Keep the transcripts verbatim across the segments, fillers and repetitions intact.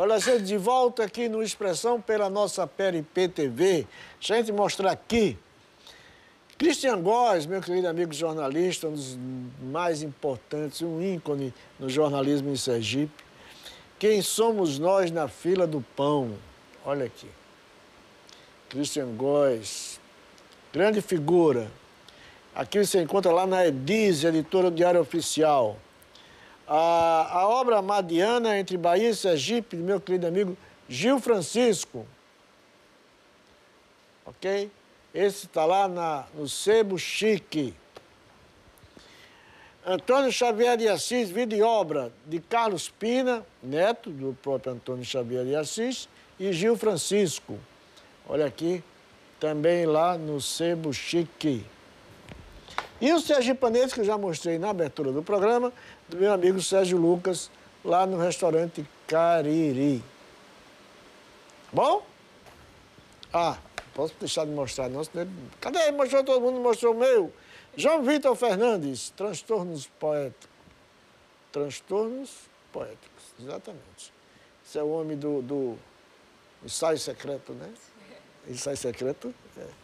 Olha, gente, de volta aqui no Expressão pela nossa Peri P T V. Deixa a gente mostrar aqui. Cristian Góes, meu querido amigo jornalista, um dos mais importantes, um ícone no jornalismo em Sergipe. Quem somos nós na fila do pão? Olha aqui. Cristian Góes, grande figura. Aqui você encontra lá na Edise, editora do Diário Oficial. A, a obra Madiana entre Bahia e Sergipe, do meu querido amigo Gil Francisco. Ok? Esse está lá na, no Sebo Chique. Antônio Xavier de Assis, vida e obra de Carlos Pina, neto do próprio Antônio Xavier de Assis, e Gil Francisco. Olha aqui, também lá no Sebo Chique. E o sergipanês, que eu já mostrei na abertura do programa, do meu amigo Sérgio Lucas, lá no restaurante Cariri. Bom? Ah, posso deixar de mostrar, não? Cadê? Mostrou todo mundo, mostrou o meu. João Vitor Fernandes, transtornos poéticos. Transtornos poéticos, exatamente. Esse é o homem do, do ensaio secreto, né? Ensaio secreto, é.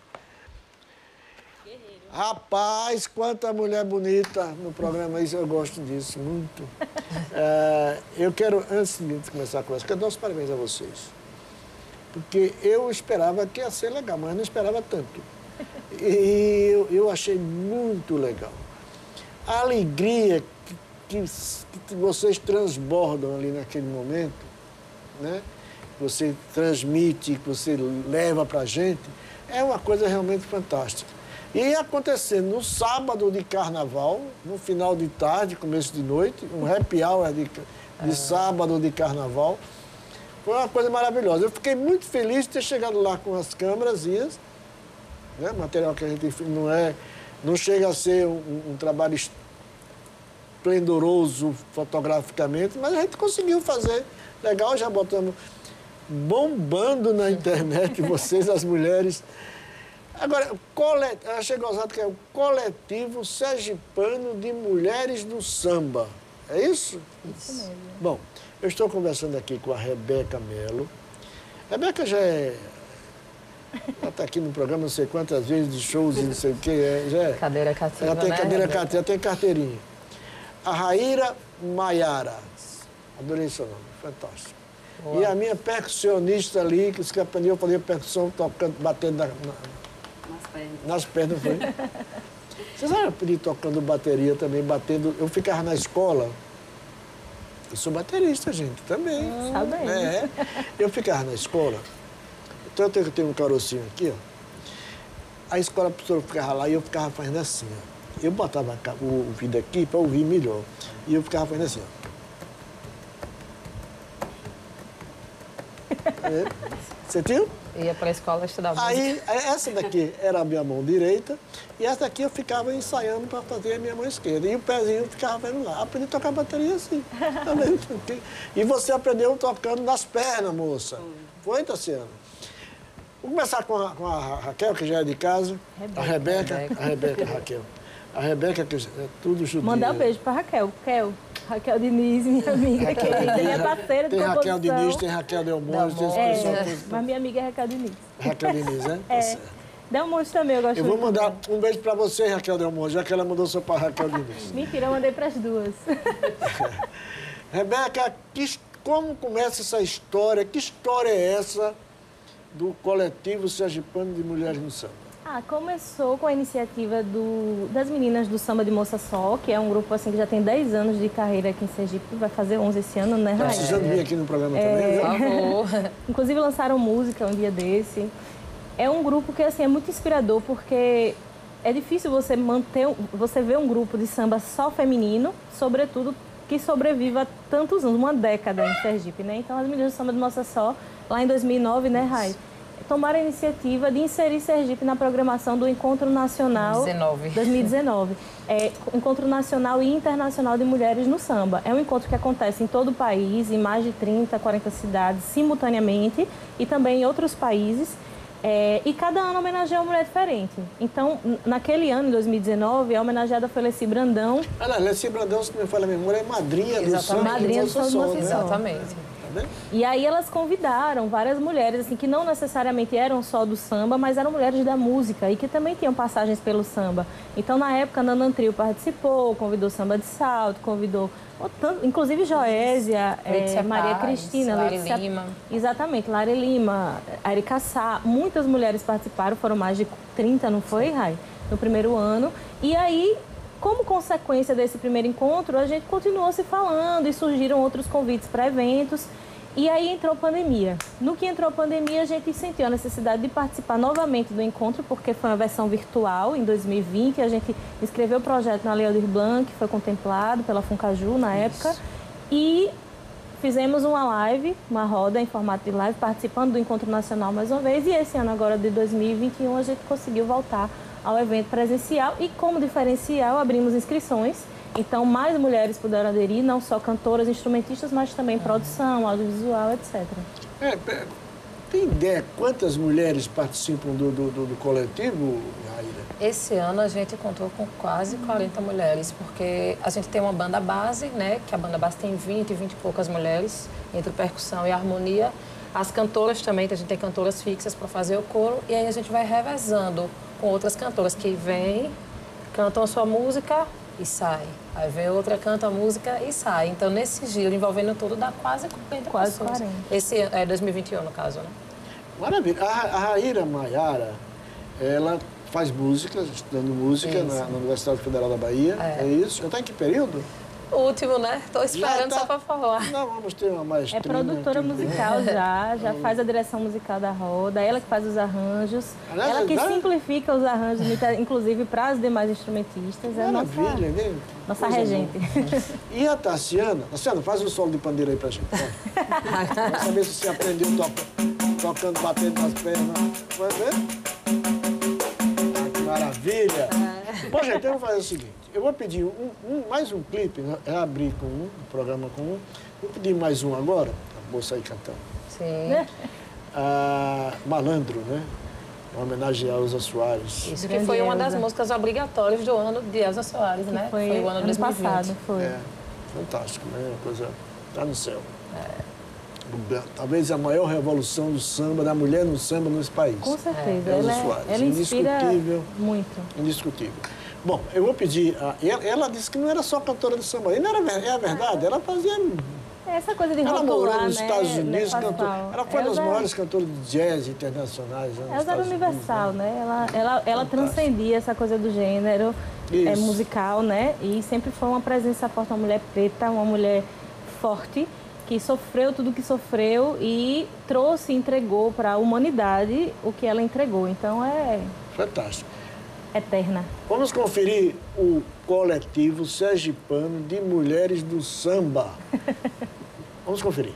Rapaz, quanta mulher bonita no programa, isso eu gosto disso, muito. É, eu quero, antes de começar a conversa, quero dar os parabéns a vocês. Porque eu esperava que ia ser legal, mas não esperava tanto. E eu, eu achei muito legal. A alegria que, que, que vocês transbordam ali naquele momento, né? Que você transmite, que você leva pra gente, é uma coisa realmente fantástica. E ia acontecer no sábado de carnaval, no final de tarde, começo de noite, um happy hour de, de é. sábado de carnaval. Foi uma coisa maravilhosa. Eu fiquei muito feliz de ter chegado lá com as câmerazinhas, né? Material que a gente não é, não chega a ser um, um trabalho esplendoroso fotograficamente, mas a gente conseguiu fazer legal, já botamos bombando na internet, vocês, as mulheres. Agora, colet... eu achei gozado que é o Coletivo Sergipano de Mulheres do Samba. É isso? Isso mesmo. Bom, eu estou conversando aqui com a Rebeca Melo. Rebeca já é... Ela está aqui no programa não sei quantas vezes, de shows e não sei o quê. É, já é... Cadeira cativa, Ela tem né, cadeira cativa, já tem carteirinha. A Raíra Maiara. Adorei seu nome, fantástico. Boa. E a minha percussionista ali, que se aprendeu a fazer percussão, tocando, batendo na... na... Nas pernas, foi. Vocês já aprenderam tocando bateria também, batendo... Eu ficava na escola... Eu sou baterista, gente, também. Hum, tá bem. É. Eu ficava na escola... Tanto que eu tenho um carocinho aqui, ó. A escola, a professora ficava lá e eu ficava fazendo assim, ó. Eu botava o ouvido aqui para ouvir melhor. E eu ficava fazendo assim, ó. É. Você viu? Ia para a escola estudar música. Aí, essa daqui era a minha mão direita e essa daqui eu ficava ensaiando para fazer a minha mão esquerda. E o pezinho ficava vendo lá. Aprendi a tocar bateria assim. Também. E você aprendeu tocando nas pernas, moça. Foi, Tassiana? Vou começar com a, com a Raquel, que já é de casa. Rebeca, a Rebeca, Rebeca. A Rebeca, a Raquel. A Rebeca, que é tudo judia. Mandar um beijo para Raquel. Raquel. Raquel Diniz, minha amiga, Raquel querida, Diniz, minha parceira de tem composição. Raquel Diniz, tem Raquel Delmonte, tem esse é, pessoal. é, que... mas minha amiga é Raquel Diniz. Raquel Diniz, né? É. Tá Delmonte também, eu gosto Eu vou muito mandar também. um beijo para você, Raquel Delmonte, já que ela mandou só para Raquel Diniz. Mentira, eu mandei para as duas. Rebeca, que, como começa essa história? Que história é essa do Coletivo Sergipano de Mulheres no Samba? Ah, começou com a iniciativa do, das meninas do Samba de Moça Só, que é um grupo assim que já tem dez anos de carreira aqui em Sergipe, vai fazer onze esse ano, né, Raíra? Tá precisando vir aqui no programa é, também, viu? Por favor. Inclusive lançaram música um dia desse. É um grupo que assim é muito inspirador, porque é difícil você manter, você ver um grupo de samba só feminino, sobretudo que sobreviva há tantos anos, uma década em Sergipe, né? Então as meninas do Samba de Moça Só, lá em dois mil e nove, né, Rai? Tomaram a iniciativa de inserir Sergipe na programação do Encontro Nacional dois mil e dezenove. É, Encontro Nacional e Internacional de Mulheres no Samba. É um encontro que acontece em todo o país, em mais de trinta, quarenta cidades, simultaneamente, e também em outros países. É, e cada ano homenageia uma mulher diferente. Então, naquele ano, em dois mil e dezenove, a homenageada foi Leci Brandão. Ah, não, Leci Brandão, se não me falha a memória, é madrinha do Samba. Madrinha do Samba de Moça Só. Exatamente. né? E aí elas convidaram várias mulheres, assim, que não necessariamente eram só do samba, mas eram mulheres da música e que também tinham passagens pelo samba. Então, na época, a Nanã Trio participou, convidou Samba de Salto, convidou, inclusive Joésia, é, Maria Cristina, Lari Letícia, Lima. Exatamente, Lari Lima, Erika Sá, muitas mulheres participaram, foram mais de trinta, não foi, Rai? No primeiro ano. E aí, como consequência desse primeiro encontro, a gente continuou se falando e surgiram outros convites para eventos. E aí entrou a pandemia. No que entrou a pandemia, a gente sentiu a necessidade de participar novamente do encontro, porque foi uma versão virtual em dois mil e vinte. A gente inscreveu o projeto na Lei Aldir Blanc, que foi contemplado pela Funcaju na época. Isso. E fizemos uma live, uma roda em formato de live, participando do Encontro Nacional mais uma vez. E esse ano agora de dois mil e vinte e um, a gente conseguiu voltar ao evento presencial e, como diferencial, abrimos inscrições. Então, mais mulheres puderam aderir, não só cantoras, instrumentistas, mas também produção, audiovisual, etcétera. É, tem ideia quantas mulheres participam do, do, do, do coletivo, Raíra? Esse ano a gente contou com quase quarenta mulheres, porque a gente tem uma banda base, né? Que a banda base tem vinte, vinte e poucas mulheres, entre percussão e harmonia. As cantoras também, a gente tem cantoras fixas para fazer o coro, e aí a gente vai revezando com outras cantoras que vêm, cantam a sua música e sai. Aí vem outra, canta a música e sai. Então, nesse giro, envolvendo tudo, dá quase quarenta quase pessoas. quarenta. Esse é dois mil e vinte e um, no caso, né? Maravilha. A, a Raíra Maiara, ela faz música, estudando música na, na Universidade Federal da Bahia. É, é isso? Já está em que período? O último, né? Estou esperando tá... só para falar. Não, vamos ter uma maestria. É produtora aqui, musical né? já, já faz a direção musical da roda, ela que faz os arranjos, Aliás, ela que já... simplifica os arranjos, inclusive para as demais instrumentistas. Maravilha, é nossa, né? Nossa regente. E a Tassiana? Tassiana, faz um solo de pandeiro aí pra gente. Vamos saber se você aprendeu to... tocando, batendo nas pernas. Vai ver? Ah, que maravilha! É. Bom, gente, eu vou fazer o seguinte. Eu vou pedir um, um, mais um clipe, né? Eu abri com um, um programa com um. Vou pedir mais um agora, a moça aí cantando. Sim. Ah, Malandro, né? Uma homenagem a Elza Soares. Isso que foi uma das músicas obrigatórias do ano de Elza Soares, né? Foi, foi o ano, ano dois mil e vinte. Passado, foi. É, fantástico, né? Uma coisa tá no céu. É. Talvez a maior revolução do samba, da mulher no samba nesse país. Com certeza. É. Elza ela, Soares. Ela inspira indiscutível. Muito. Indiscutível. Bom, eu vou pedir... A, ela, ela disse que não era só cantora de samba. E não era, é a verdade. Ela fazia... Essa coisa de ela rotular, morou nos né? Estados Unidos, cantou. Ela foi uma das Elza... maiores cantoras de jazz internacionais. Né, Elza era universal, Unidos, né? Ela, ela, ela transcendia essa coisa do gênero é, musical, né? E sempre foi uma presença forte, uma mulher preta, uma mulher forte, que sofreu tudo o que sofreu e trouxe, entregou para a humanidade o que ela entregou. Então, é... Fantástico. Eterna. Vamos conferir o coletivo sergipano de mulheres do samba. Vamos conferir.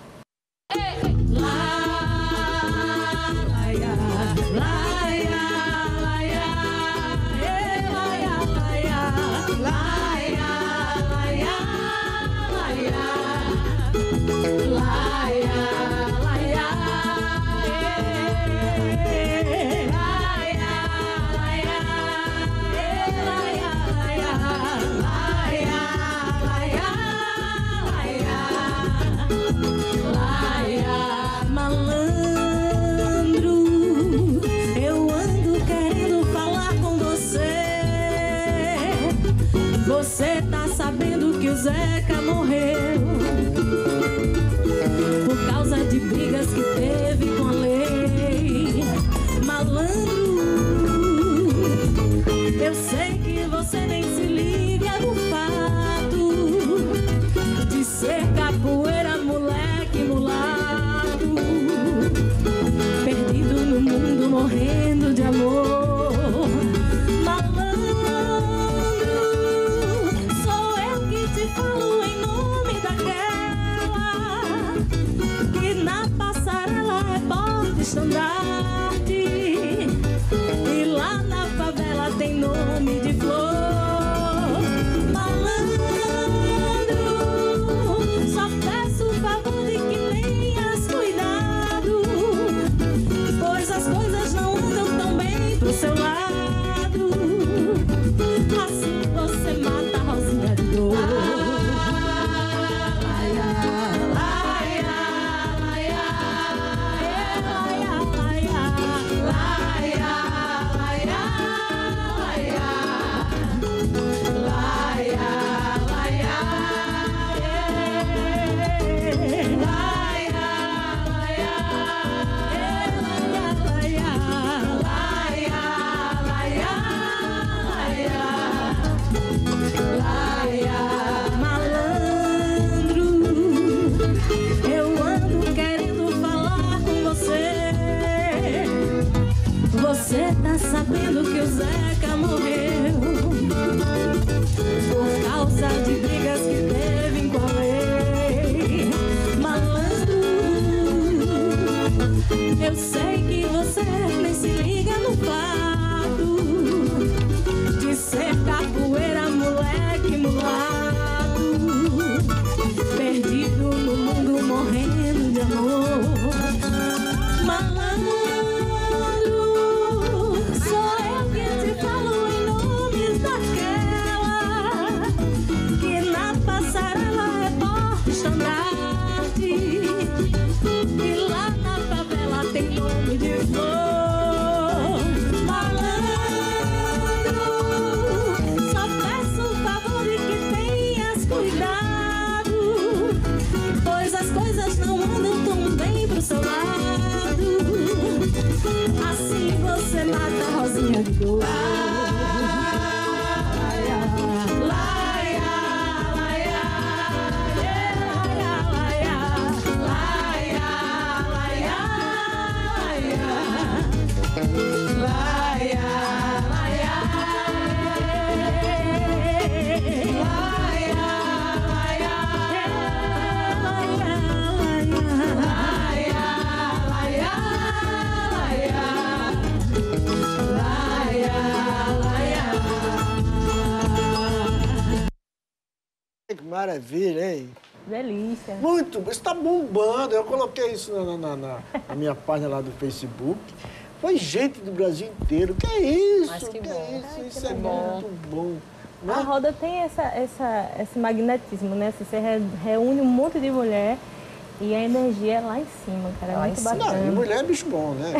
Você tá sabendo que o Zeca morreu por causa de brigas que teve com a lei. Malandro, eu sei que você nem se liga no fato de ser capoeira, moleque mulato, perdido no mundo, morrendo de amor. Falo em nome daquela que na passarela é porta-estandarte e lá na favela tem nome de flor. Malandro, só peço o favor de que tenhas cuidado, pois as coisas não andam tão bem por sabendo que o Zeca morreu por causa de brigas que teve em Quauê. Malandro, eu sei que você nem se liga no fato de ser capoeira, moleque mulato, perdido no mundo, morrendo de amor. Malandro, sou eu que te falo em nome daquela que na passarela é porta-estandarte e lá na favela tem nome de flor. Malandro, só peço um favor e que tenhas cuidado, pois as coisas não andam tão bem pro seu lado. Assim você mata a Rosinha de dor. Que maravilha, hein? Delícia. Muito, isso está bombando. Eu coloquei isso na, na, na, na minha página lá do Facebook. Foi gente do Brasil inteiro. Que é isso? Mas que que bom. é isso? Ai, Isso que é bom. muito bom. Né? A roda tem essa, essa, esse magnetismo, né? Você re- reúne um monte de mulher e a energia é lá em cima, cara. É Lá em muito cima. Não, bacana. e mulher é bicho bom, né?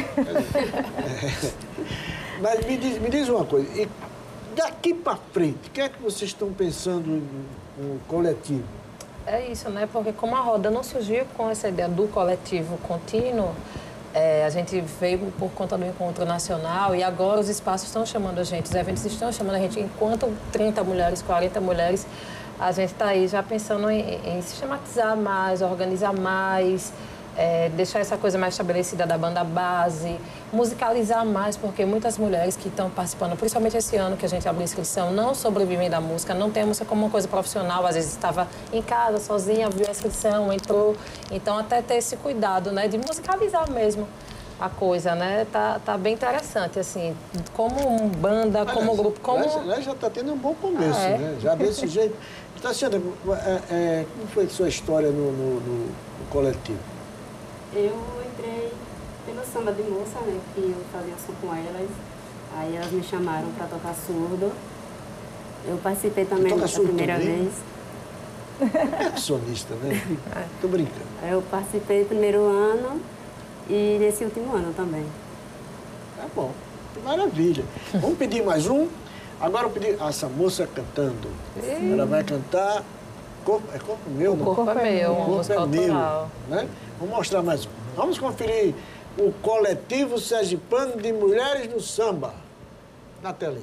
É. Mas me diz, me diz uma coisa. E daqui para frente, o que é que vocês estão pensando no coletivo? É isso, né? Porque como a roda não surgiu com essa ideia do coletivo contínuo, é, a gente veio por conta do encontro nacional e agora os espaços estão chamando a gente, os eventos estão chamando a gente. Enquanto trinta mulheres, quarenta mulheres, a gente está aí já pensando em, em sistematizar mais, organizar mais, é, deixar essa coisa mais estabelecida da banda base, musicalizar mais, porque muitas mulheres que estão participando, principalmente esse ano que a gente abriu inscrição, não sobrevivem da música, não tem a música como uma coisa profissional, às vezes estava em casa, sozinha, abriu a inscrição, entrou. Então, até ter esse cuidado, né, de musicalizar mesmo a coisa, né? Tá, tá bem interessante, assim, como banda, como grupo, como... Lá, lá já está tendo um bom começo, Ah, é? né? Já desse jeito. Tassiana, é, é, como foi a sua história no, no, no, no coletivo? Eu entrei pelo samba de moça, né, que eu fazia som com elas. Aí elas me chamaram para tocar surdo. Eu participei também Toca da surdo primeira também? vez. Percussionista, né? Tô brincando. Aí eu participei no primeiro ano e nesse último ano também. Tá bom, que maravilha. Vamos pedir mais um? Agora eu pedi essa moça cantando. Ela vai cantar Corpo, é Corpo Meu, O não? corpo é meu, uma Corpo música é meu, autoral. né? Vamos mostrar mais um. Vamos conferir o coletivo sergipano de mulheres no samba. Na telinha.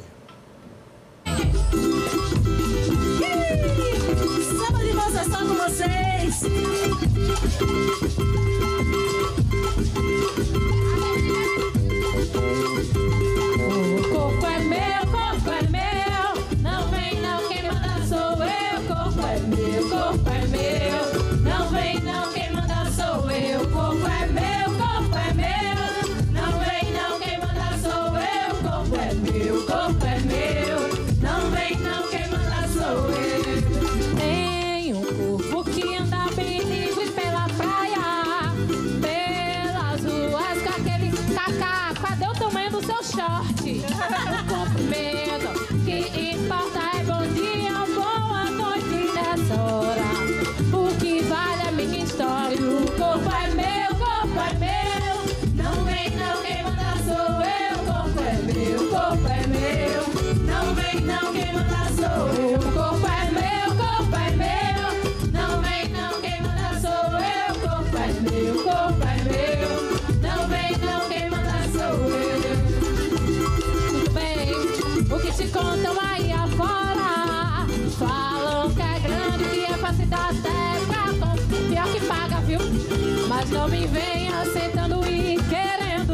Samba de moça só com vocês. O corpo é meu, corpo é meu. Não vem não, quem manda sou eu. Corpo é meu, corpo é meu. Não vem não, quem manda sou eu. Corpo é meu, corpo é meu. Não vem não, quem manda sou eu. Corpo é meu, corpo é meu. Não vem não, quem manda sou eu. Tem um corpo que anda bem livre pela praia, pelas ruas com aquele cacá. Cadê o tamanho do seu short? O comprimento que importa é bom dia, boa noite nessa hora. O que vale é a minha história. O corpo é meu, corpo é meu. Não vem não, quem manda sou eu. Corpo é meu, corpo é meu. Não vem não, quem manda sou eu. Corpo é meu, corpo é meu. Não vem não, quem manda sou eu. Corpo é meu, corpo é meu. Não vem não, quem manda sou eu. Muito bem, o que te contam aí afora? Falam que é grande, que é pra se dar até pra confiar que paga, viu? Mas não me venha sentando e querendo pagar.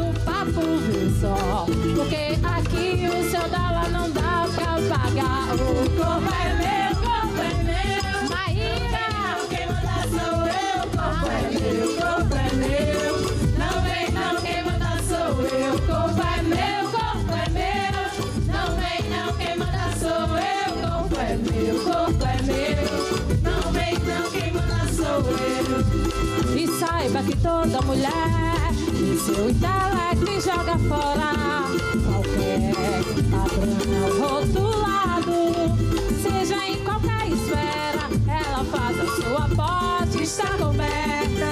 pagar por ver só. Porque aqui o seu dólar não dá pra pagar. O corpo é meu, corpo é meu. Maíra, quem manda sou eu. Corpo é meu, corpo é meu. Não vem não, quem manda sou eu. Corpo é meu, corpo é meu. Não vem não, quem manda sou eu. Corpo é meu, corpo é meu. Não vem não, quem manda sou eu. E saiba que toda mulher e seu intelecto joga fora qualquer padrão rotulado. Seja em qualquer esfera, ela faz a sua porta está coberta.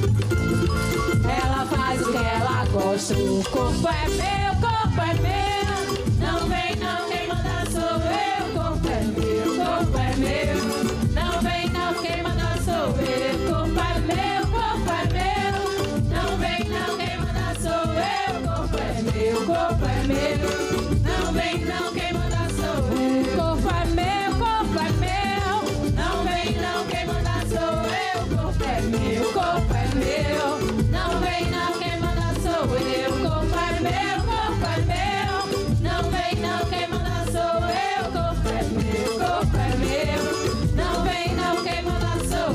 Ela faz o que ela gosta. O corpo é meu, corpo é meu. Não vem não, quem manda sou eu. Corpo é meu, corpo é meu. Não vem não, quem manda sou eu. Corpo é meu, corpo é meu. Não vem não, quem manda sou eu. Corpo é meu, corpo é meu. Não vem não, quem manda sou eu. Corpo é meu, corpo é meu. Não vem não, quem manda sou eu. Corpo é meu, corpo é meu. Não vem não, quem manda sou eu. Corpo é meu, corpo é meu. Não vem não, quem manda sou eu. Corpo é meu, corpo é meu. Não vem não, quem manda sou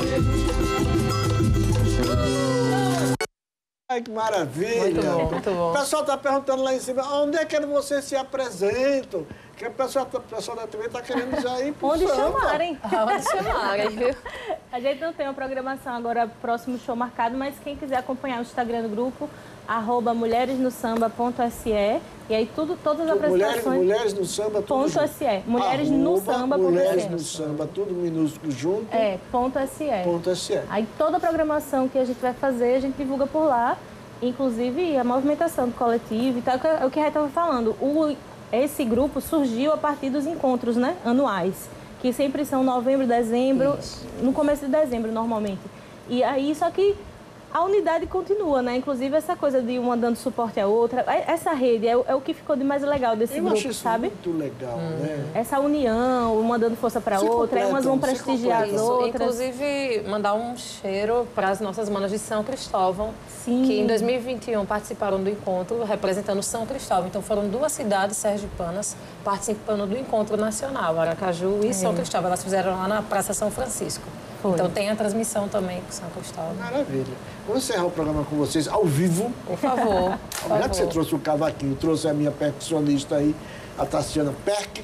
eu. Ai, que maravilha! Muito bom, muito bom. O pessoal está perguntando lá em cima, onde é que vocês se apresentam? Que o pessoal, o pessoal da T V está querendo já ir pro Onde samba. chamarem. Onde chamarem, viu? A gente não tem uma programação agora, próximo show marcado, mas quem quiser acompanhar o Instagram do grupo, arroba mulheres no samba ponto se, e aí tudo, todas as Mulheres, apresentações... mulheres no samba, tudo Ponto junto. se, mulheres no Arroba samba ponto Mulheres se. no samba, tudo minúsculo junto, É, ponto se. ponto se. Aí toda a programação que a gente vai fazer, a gente divulga por lá, inclusive a movimentação do coletivo e tal, que é o que a Rita estava falando. O, esse grupo surgiu a partir dos encontros, né, anuais, que sempre são novembro, dezembro, Isso. no começo de dezembro normalmente. E aí, só que a unidade continua, né? Inclusive essa coisa de uma dando suporte à outra, essa rede é, o- é o que ficou de mais legal desse Eu grupo, acho isso sabe? muito legal, né? Essa união, uma dando força para Se outra, aí umas vão completam, se prestigiar as completam. Isso, outras. inclusive, mandar um cheiro para as nossas manas de São Cristóvão, Sim. que em dois mil e vinte e um participaram do encontro representando São Cristóvão. Então, foram duas cidades sergipanas participando do encontro nacional, Aracaju e São Cristóvão. Elas fizeram lá na Praça São Francisco. Foi. Então, tem a transmissão também com São Cristóvão. Maravilha. Vamos encerrar o programa com vocês ao vivo. Por favor, por Já que você favor. trouxe o cavaquinho, trouxe a minha percussionista aí, a Tassiana Perk.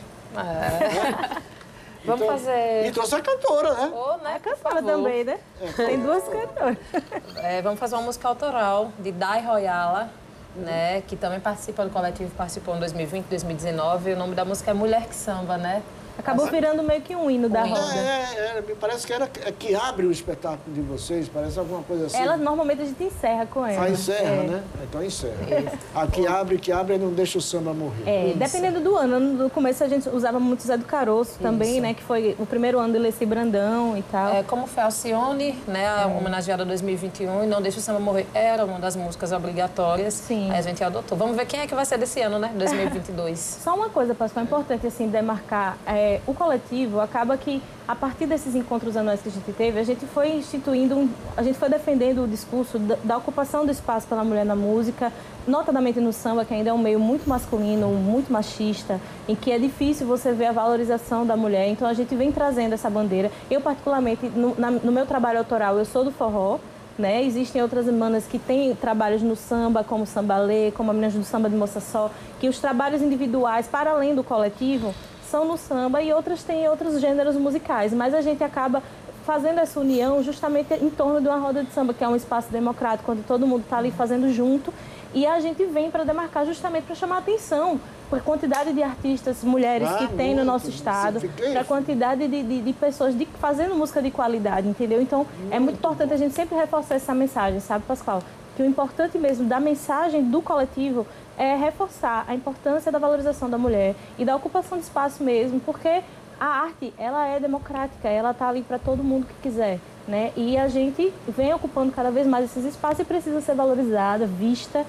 É. Vamos Então, fazer... E trouxe a cantora, né? Ô, né, por Cantora favor. também, né? Tem duas cantoras. É, vamos fazer uma música autoral de Dai Royala, né, que também participa do coletivo, participou em dois mil e vinte, dois mil e dezenove. O nome da música é Mulher que Samba, né? Acabou virando meio que um hino da Um hino. roda. É, é, é, me parece que era é que abre o espetáculo de vocês, parece alguma coisa assim. Ela, normalmente, a gente encerra com ela. Ah, encerra, É. né? Então encerra. A que abre, que abre e não deixa o samba morrer. É, Isso. dependendo do ano. No começo a gente usava muito Zé do Caroço também, Isso. né? Que foi o primeiro ano de Leci Brandão e tal. É, como foi Alcione, né, a homenageada dois mil e vinte e um, e Não Deixa o Samba Morrer, era uma das músicas obrigatórias. Sim. Aí a gente adotou. Vamos ver quem é que vai ser desse ano, né, dois mil e vinte e dois. Só uma coisa, Pascoal, é importante assim, demarcar. É, o coletivo acaba que, a partir desses encontros anuais que a gente teve, a gente foi instituindo, um, a gente foi defendendo o discurso da, da ocupação do espaço pela mulher na música, notadamente no samba, que ainda é um meio muito masculino, muito machista, em que é difícil você ver a valorização da mulher. Então, a gente vem trazendo essa bandeira. Eu, particularmente, no, na, no meu trabalho autoral, eu sou do forró, né? Existem outras irmãs que têm trabalhos no samba, como Sambalê, como a Meninas do Samba de Moça Só, que os trabalhos individuais, para além do coletivo, são no samba, e outras têm outros gêneros musicais. Mas a gente acaba fazendo essa união justamente em torno de uma roda de samba, que é um espaço democrático, onde todo mundo está ali fazendo junto. E a gente vem para demarcar justamente para chamar a atenção para a quantidade de artistas, mulheres Ah, que tem no muito. nosso estado, Fiquei- para a quantidade de, de, de pessoas de, fazendo música de qualidade, entendeu? Então, é muito importante a gente sempre reforçar essa mensagem, sabe, Pascoal? Que o importante mesmo da mensagem do coletivo é reforçar a importância da valorização da mulher e da ocupação de espaço mesmo, porque a arte, ela é democrática, ela está ali para todo mundo que quiser, né? E a gente vem ocupando cada vez mais esses espaços e precisa ser valorizada, vista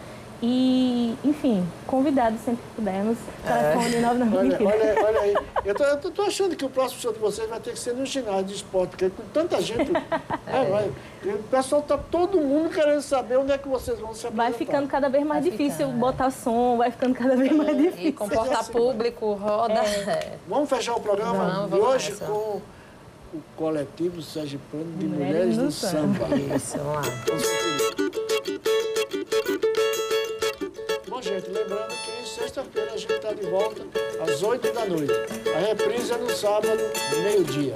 E, enfim, convidados sempre que pudermos. Telefone nove nove Olha, mentira. olha, olha aí. Eu tô, eu tô- tô achando que o próximo show de vocês vai ter que ser no ginásio de esporte, porque com tanta gente. né, vai. E o pessoal tá todo mundo querendo saber onde é que vocês vão se apresentar. Vai ficando cada vez mais Vai difícil ficando, é. botar som, vai ficando cada vez mais difícil. E comportar assim, público, roda. É. Vamos fechar o programa Vamos, de vamos hoje nessa. com o coletivo sergipano de Mulheres, Mulheres do do Samba. Isso, vamos lá. Vamos conferir. Bom, gente, lembrando que sexta-feira a gente está de volta às oito da noite. A reprise é no sábado, meio-dia.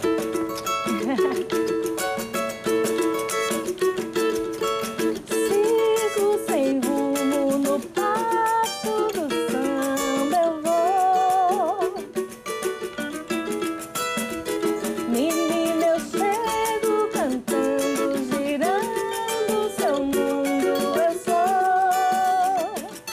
Sigo sem rumo no passo do samba eu vou. Menina, eu chego cantando, girando seu mundo eu sou.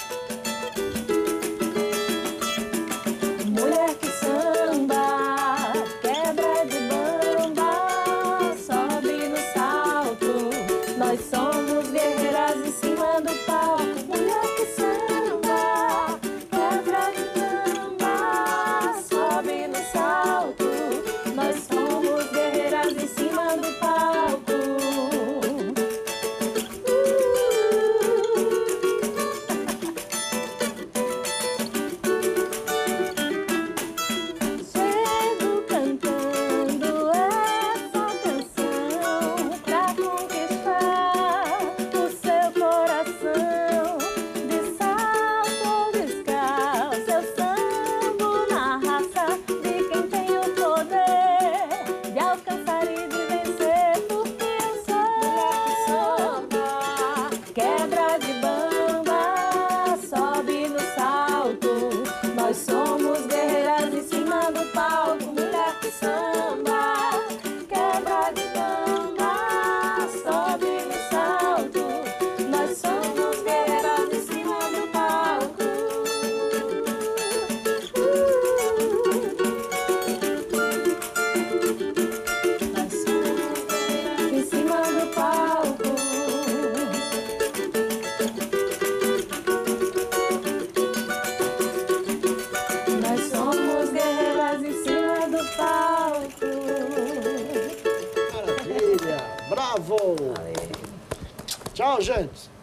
Mulher que samba, quebra de bamba, sobe no salto. Nós somos guerreiras em cima do palco. Mulher que samba, quebra de bamba, sobe no salto. Nós somos guerreiras em cima do palco. Chego cantando essa canção pra conquistar o seu coração. De salto descalço eu sambo na raça de quem tem o poder de alcançar e de vencer, porque eu sou samba, quebra de bamba, sobe no salto. Nós somos guerreiras em cima do palco. Mulher que samba, quebra de bamba, sobe no salto. Nós somos guerreiras em cima do palco. Nós somos guerreiras em cima do palco. Nós somos guerreiras em cima do palco. Maravilha! Bravo! Tchau, gente!